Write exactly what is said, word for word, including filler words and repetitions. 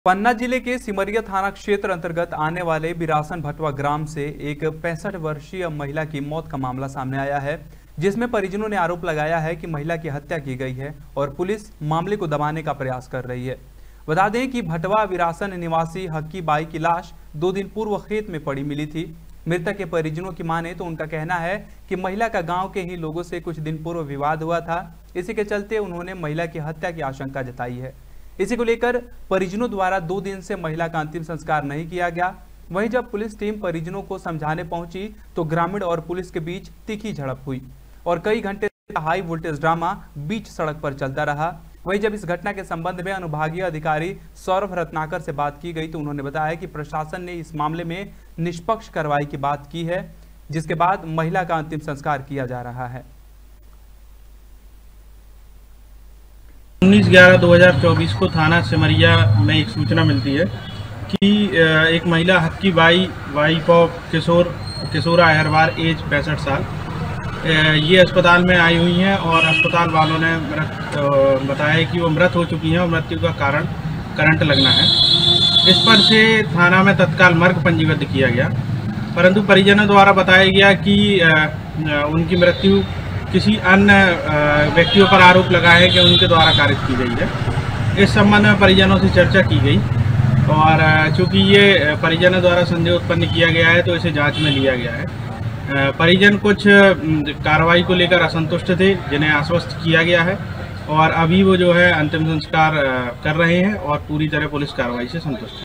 पन्ना जिले के सिमरिया थाना क्षेत्र अंतर्गत आने वाले बिरासन भटवा ग्राम से एक पैंसठ वर्षीय महिला की मौत का मामला सामने आया है, जिसमें परिजनों ने आरोप लगाया है कि महिला की हत्या की गई है और पुलिस मामले को दबाने का प्रयास कर रही है। बता दें कि भटवा बिरासन निवासी हक्की बाई की लाश दो दिन पूर्व खेत में पड़ी मिली थी। मृतक के परिजनों की माने तो उनका कहना है कि महिला का गांव के ही लोगों से कुछ दिन पूर्व विवाद हुआ था। इसी के चलते उन्होंने महिला की हत्या की आशंका जताई है। इसी को लेकर परिजनों द्वारा दो दिन से महिला का अंतिम संस्कार नहीं किया गया। वहीं जब पुलिस टीम परिजनों को समझाने पहुंची तो ग्रामीण और पुलिस के बीच तीखी झड़प हुई और कई घंटे हाई वोल्टेज ड्रामा बीच सड़क पर चलता रहा। वहीं जब इस घटना के संबंध में अनुभागीय अधिकारी सौरभ रत्नाकर से बात की गई तो उन्होंने बताया कि प्रशासन ने इस मामले में निष्पक्ष कार्रवाई की बात की है, जिसके बाद महिला का अंतिम संस्कार किया जा रहा है। उन्नीस ग्यारह दो हज़ार चौबीस को थाना सिमरिया में एक सूचना मिलती है कि एक महिला Hakki Bai wife of Kishore Kishora Ahirwar age पैंसठ साल ये अस्पताल में आई हुई हैं और अस्पताल वालों ने मृत बताया कि वो मृत हो चुकी हैं और मृत्यु का कारण करंट लगना है। इस पर से थाना में तत्काल मर्ग पंजीबद्ध किया गया, परंतु परिजनों द्वारा बताया गया कि उनकी मृत्यु किसी अन्य व्यक्तियों पर आरोप लगा है कि उनके द्वारा कारित की गई है। इस संबंध में परिजनों से चर्चा की गई और चूंकि ये परिजनों द्वारा संदेह उत्पन्न किया गया है तो इसे जांच में लिया गया है। परिजन कुछ कार्रवाई को लेकर असंतुष्ट थे, जिन्हें आश्वस्त किया गया है और अभी वो जो है अंतिम संस्कार कर रहे हैं और पूरी तरह पुलिस कार्रवाई से संतुष्ट हैं।